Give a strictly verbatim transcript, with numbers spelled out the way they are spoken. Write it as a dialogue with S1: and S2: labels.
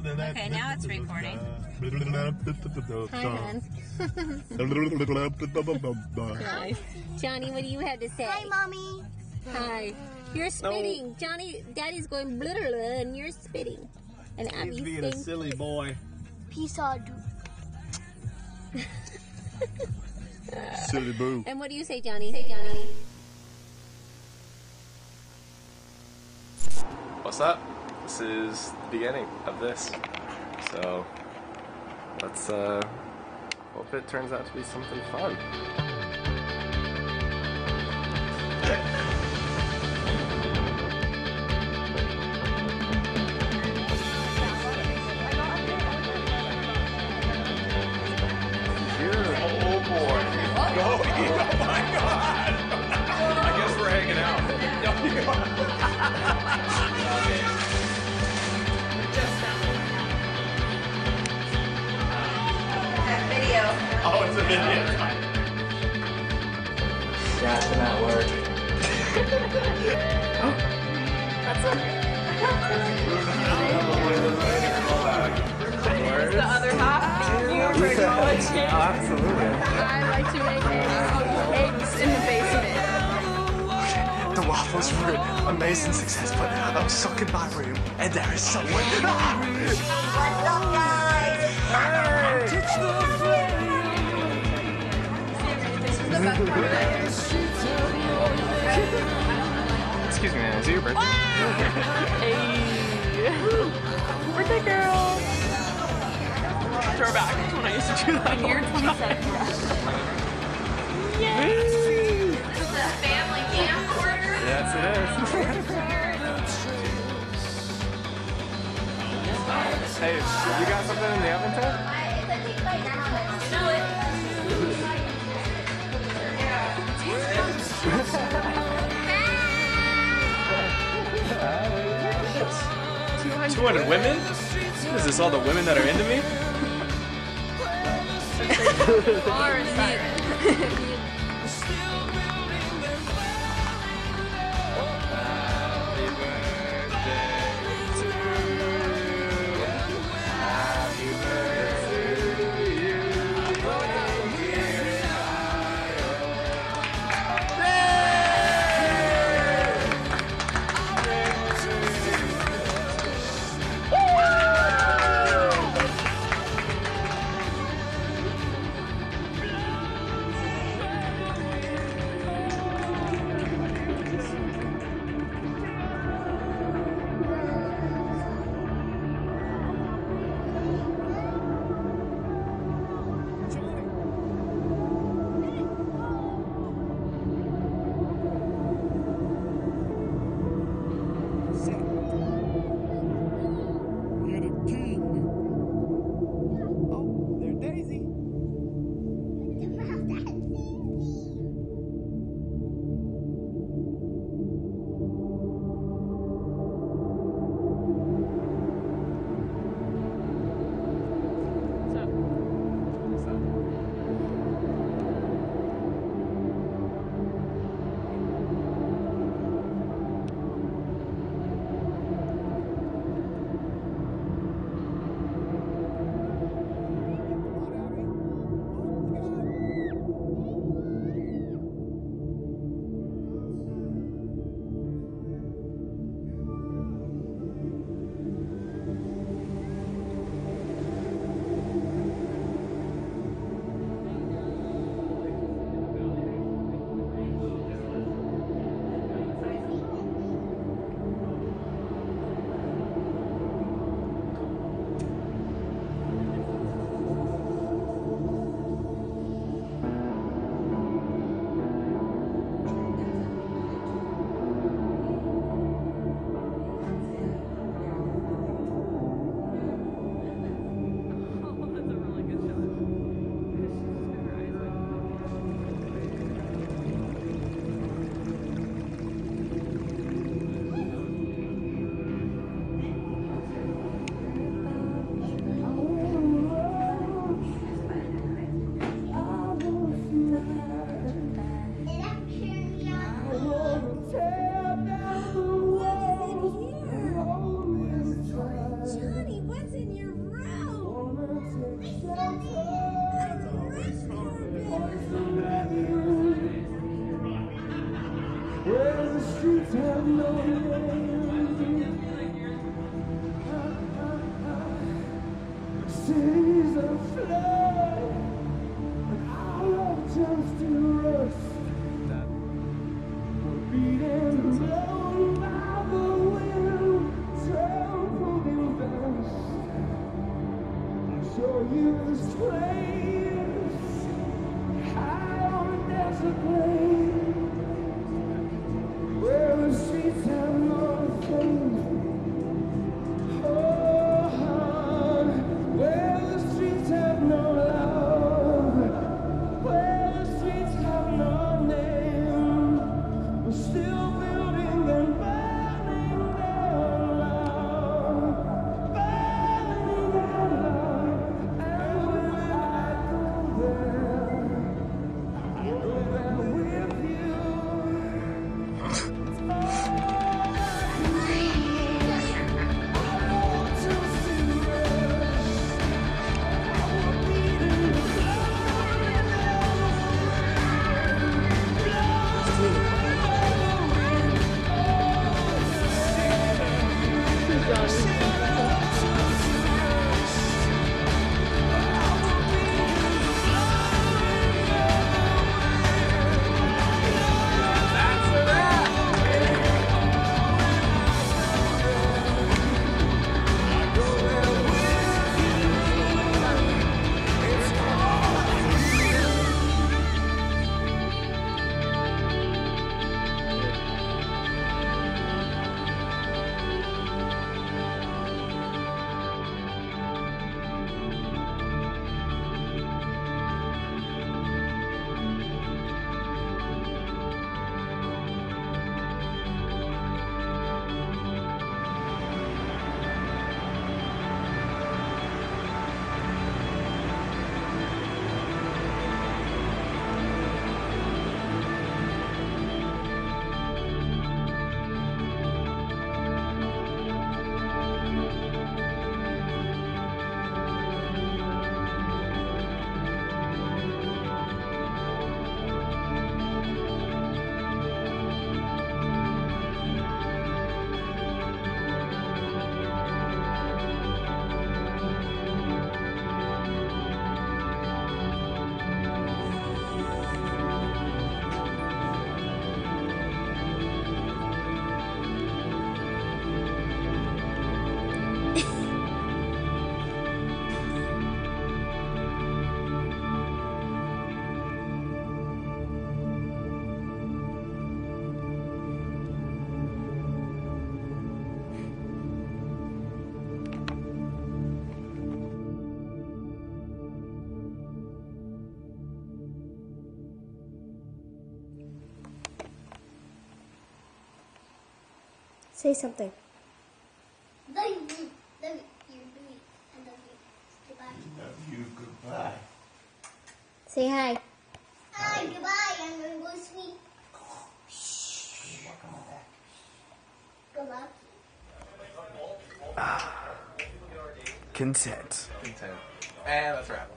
S1: Okay, now it's recording. Hi, hon. Nice. Johnny, what do you have to say?
S2: Hi, Mommy.
S1: Hi. You're spitting. No. Johnny, Daddy's going blah, blah, blah, and you're spitting. And Abby's
S3: being
S1: saying,
S3: a silly boy.
S2: Peace out, dude.
S3: Silly boo.
S1: And what do you say, Johnny? Say, Johnny.
S4: What's up? This is the beginning of this. So let's uh, hope it turns out to be something fun. Oh boy. Oh, oh my god. I guess we're hanging out. Oh, it's a video.
S5: That's not work.
S1: Oh. That's okay.
S6: Is the other half you for acknowledging?
S4: Oh, absolutely.
S6: I like to make eggs in the basement.
S5: The waffles were an amazing success, but I was stuck in my room, and there is someone. What's
S2: up, guys?
S4: Excuse me, man. Is it your birthday?
S6: Hey! Birthday girl! Throwback to when I used to do that. When you're twenty-seven. Yay! This is a family camcorder?
S4: Yes, it is. Hey, you got something in the oven, Ted? two hundred women? Is this all the women that are into me?
S3: Cities afloat, and our love turns to rust. We're beaten, blown by the wind, trembling dust. I'll show you this place, high on a desert plain, where the streets have no fame.
S1: Say something.
S2: Love you. Love you. Love you. I love you. Goodbye.
S5: Love you, goodbye.
S1: Say hi.
S2: Hi, goodbye. I'm going to go to sleep.
S5: Shh. Walk on back.
S2: Good luck.
S5: Content.
S4: Content. And let's wrap.